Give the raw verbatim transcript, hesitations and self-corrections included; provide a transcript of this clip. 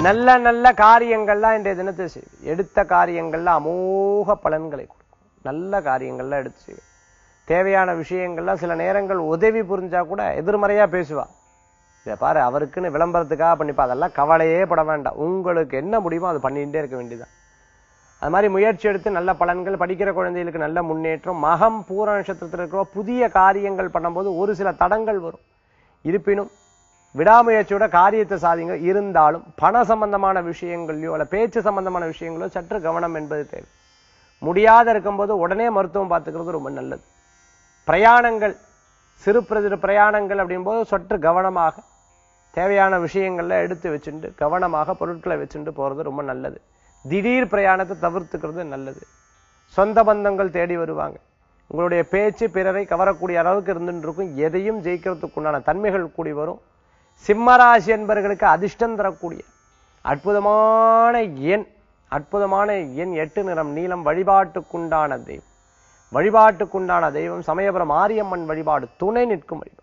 நல்ல நல்ல காரியங்கள்லாம் இன்றைய தினத்தை செய்யும். எடுத்த காரியங்கள்ல அமோக பலன்களை கொடுக்கும். நல்ல காரியங்கள்லாம் எடுத்து செய்யும். தேவையான விஷயங்கள்லாம் சில நேரங்கள் உதவி புரிஞ்சா கூட எதிர்மறையா பேசுவா. இதை பாரு அவருக்குன்னு விளம்பரத்துக்காக பண்ணிப்பா, அதெல்லாம் கவலையே பட வேண்டாம். உங்களுக்கு என்ன முடியுமோ அது பண்ணிகிட்டே இருக்க வேண்டியதான். அது மாதிரி முயற்சி எடுத்து நல்ல பலன்கள். படிக்கிற குழந்தைகளுக்கு நல்ல முன்னேற்றம். மகம் பூர நட்சத்திரத்தில் இருக்கிற புதிய காரியங்கள் பண்ணும்போது ஒரு சில தடங்கள் வரும். இருப்பினும் விடாமுயற்சியோட காரியத்தை சாதிங்க. இருந்தாலும் பண சம்பந்தமான விஷயங்களையோ அல்ல பேச்சு சம்பந்தமான விஷயங்களோ சற்று கவனம் என்பது தேவை. முடியாத இருக்கும்போது உடனே மருத்துவம் பார்த்துக்கிறது ரொம்ப நல்லது. பிரயாணங்கள், சிறு சிறு பிரயாணங்கள் அப்படிங்கும்போது சற்று கவனமாக தேவையான விஷயங்கள்ல எடுத்து வச்சுட்டு கவனமாக பொருட்களை வச்சுட்டு போறது ரொம்ப நல்லது. திடீர் பிரயாணத்தை தவிர்த்துக்கிறது நல்லது. சொந்த பந்தங்கள் தேடி வருவாங்க. உங்களுடைய பேச்சு பிறரை கவரக்கூடிய அளவுக்கு இருந்துட்டு இருக்கும். எதையும் ஜெயிக்கிறதுக்குண்டான தன்மைகள் கூடி வரும். சிம்மராசி என்பவர்களுக்கு அதிர்ஷ்டம் தரக்கூடிய அற்புதமான எண் அற்புதமான எண் எட்டு, நிறம் நீலம். வழிபாட்டுக்குண்டான தெய்வம் வழிபாட்டுக்குண்டான தெய்வம் சமயபுரம் மாரியம்மன் வழிபாடு துணை நிற்கும் வழிபாடு.